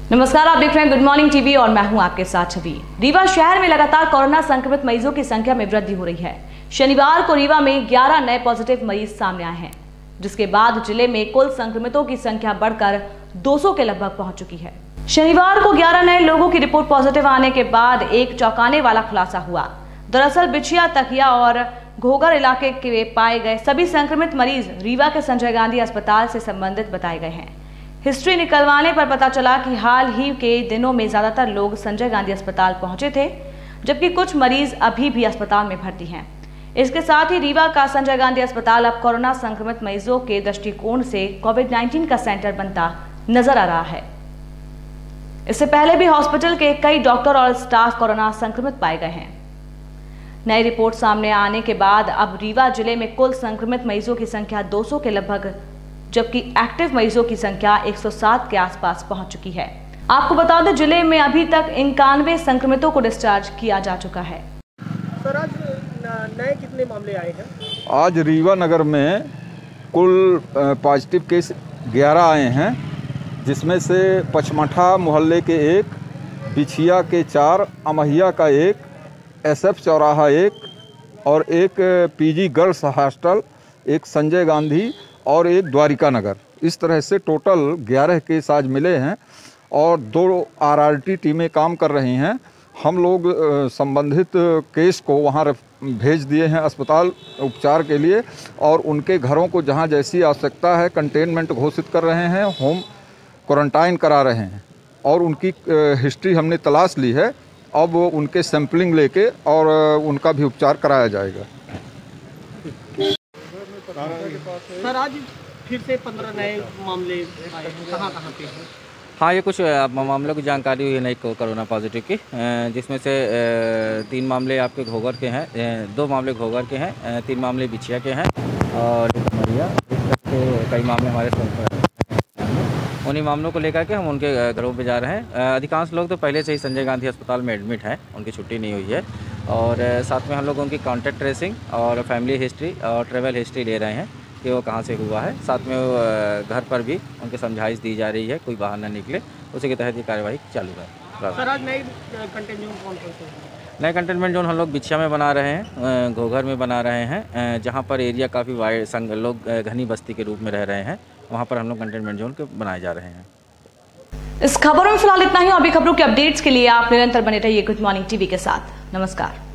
नमस्कार, आप देख रहे हैं गुड मॉर्निंग टीवी और मैं हूं आपके साथ छवि। रीवा शहर में लगातार कोरोना संक्रमित मरीजों की संख्या में वृद्धि हो रही है। शनिवार को रीवा में 11 नए पॉजिटिव मरीज सामने आए हैं, जिसके बाद जिले में कुल संक्रमितों की संख्या बढ़कर 200 के लगभग पहुंच चुकी है। शनिवार को 11 नए लोगों की रिपोर्ट पॉजिटिव आने के बाद एक चौंकाने वाला खुलासा हुआ। दरअसल बिछिया, तकिया और घोघर इलाके के पाए गए सभी संक्रमित मरीज रीवा के संजय गांधी अस्पताल से संबंधित बताए गए हैं। हिस्ट्री निकलवाने पर पता चला कि हाल ही के दिनों में ज्यादातर लोग संजय गांधी अस्पताल पहुंचे थे, जबकि कुछ मरीज अभी भी अस्पताल में भर्ती हैं। इसके साथ ही रीवा का संजय गांधी अस्पताल अब कोरोना संक्रमित मरीजों के दृष्टिकोण से कोविड-19 का सेंटर बनता नजर आ रहा है। इससे पहले भी हॉस्पिटल के कई डॉक्टर और स्टाफ कोरोना संक्रमित पाए गए हैं। नई रिपोर्ट सामने आने के बाद अब रीवा जिले में कुल संक्रमित मरीजों की संख्या 200 के लगभग, जबकि एक्टिव मरीजों की संख्या 107 के आसपास पहुंच चुकी है। आपको बता दें, जिले में अभी तक 91 संक्रमितों को डिस्चार्ज किया जा चुका है। सर, आज नए कितने मामले आए हैं? आज रीवा नगर में कुल पॉजिटिव केस 11 आए हैं, जिसमें से पचमठा मोहल्ले के 1, बिछिया के 4, अमहिया का 1, SF चौराहा 1 और एक PG गर्ल्स हॉस्टल, एक संजय गांधी और एक द्वारिका नगर। इस तरह से टोटल 11 केस आज मिले हैं और 2 RRT टीमें काम कर रही हैं। हम लोग संबंधित केस को वहां भेज दिए हैं अस्पताल उपचार के लिए, और उनके घरों को जहां जैसी आवश्यकता है कंटेनमेंट घोषित कर रहे हैं, होम क्वारंटाइन करा रहे हैं, और उनकी हिस्ट्री हमने तलाश ली है। अब उनके सैंपलिंग लेके और उनका भी उपचार कराया जाएगा। सर, आज फिर से 15 नए मामले आए हैं, कहाँ पे हैं? हाँ, ये कुछ मामलों की जानकारी हुई है नई कोरोना पॉजिटिव की, जिसमें से 3 मामले आपके घोघर के हैं, 2 मामले घोघर के हैं, 3 मामले बिछिया के हैं और मरिया। इस तरह के कई मामले हमारे उन्हीं मामलों को लेकर के हम उनके घरों पे जा रहे हैं। अधिकांश लोग तो पहले से ही संजय गांधी अस्पताल में एडमिट हैं, उनकी छुट्टी नहीं हुई है, और साथ में हम लोग उनकी कॉन्टैक्ट ट्रेसिंग और फैमिली हिस्ट्री और ट्रैवल हिस्ट्री ले रहे हैं कि वो कहाँ से हुआ है। साथ में घर पर भी उनके समझाइश दी जा रही है, कोई बाहर ना निकले, उसी के तहत ये कार्यवाही चालू है। सर, आज नए कंटेनमेंट जोन कौन से हैं? नए कंटेनमेंट जोन हम लोग बिछिया में बना रहे हैं, घोघर में बना रहे हैं, जहाँ पर एरिया काफ़ी वाइड लोग घनी बस्ती के रूप में रह रहे हैं, वहाँ पर हम लोग कंटेनमेंट जोन के बनाए जा रहे हैं। इस खबरों में फिलहाल इतना ही। और भी खबरों के अपडेट्स के लिए आप निरंतर बने रहिए गुड मॉर्निंग टीवी के साथ। नमस्कार।